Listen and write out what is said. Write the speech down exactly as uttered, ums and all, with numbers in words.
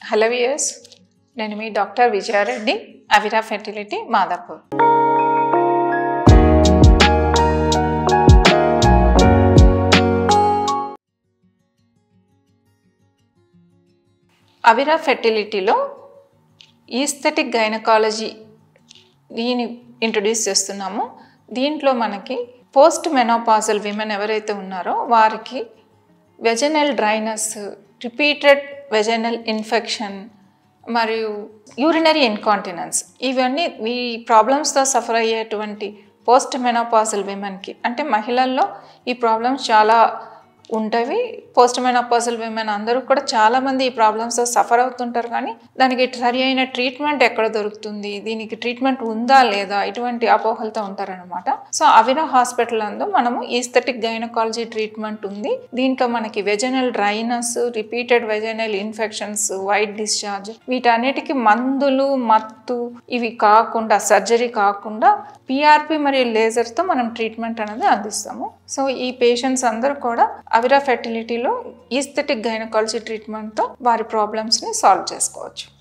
Hello viewers, నేను మీ doctor Vijaya Reddy, Avira fertility, Madhapur. Avira ఫెర్టిలిటీలో ఈస్థెటిక్ గైనకాలజీ దీన్ని ఇంట్రడ్యూస్ చేస్తున్నాము. దీంట్లో మనకి పోస్ట్ మెనోపాజల్ విమెన్ ఎవరైతే ఉన్నారో వారికి vaginal dryness, repeated vaginal infection మరియు యూరినరీ ఇన్కాంటినెన్స్, ఇవన్నీ ఈ ప్రాబ్లమ్స్తో సఫర్ అయ్యేటువంటి పోస్ట్ మెనోపాజల్ విమెన్కి, అంటే మహిళల్లో ఈ ప్రాబ్లమ్స్ చాలా ఉంటాయి. పోస్ట్ మెనోపాజల్ విమెన్ అందరూ కూడా చాలామంది ఈ ప్రాబ్లమ్స్తో సఫర్ అవుతుంటారు, కానీ దానికి సరి అయిన ట్రీట్మెంట్ ఎక్కడ దొరుకుతుంది, దీనికి ట్రీట్మెంట్ ఉందా లేదా, ఇటువంటి అపోహలతో ఉంటారనమాట. సో అవిరా హాస్పిటల్ నందు మనము ఈస్థెటిక్ గైనకాలజీ ట్రీట్మెంట్ ఉంది. దీంట్లో మనకి vaginal dryness, repeated vaginal infections, white discharge, వీటన్నిటికీ మందులు, మత్తు ఇవి కాకుండా, సర్జరీ కాకుండా పిఆర్పి మరియు లేజర్తో మనం ట్రీట్మెంట్ అనేది అందిస్తాము. సో ఈ పేషెంట్స్ అందరూ కూడా అవిరా ఫెర్టిలిటీలో ఈస్థెటిక్ గైనకాలజీ ట్రీట్మెంట్తో వారి ప్రాబ్లమ్స్ని సాల్వ్ చేసుకోవచ్చు.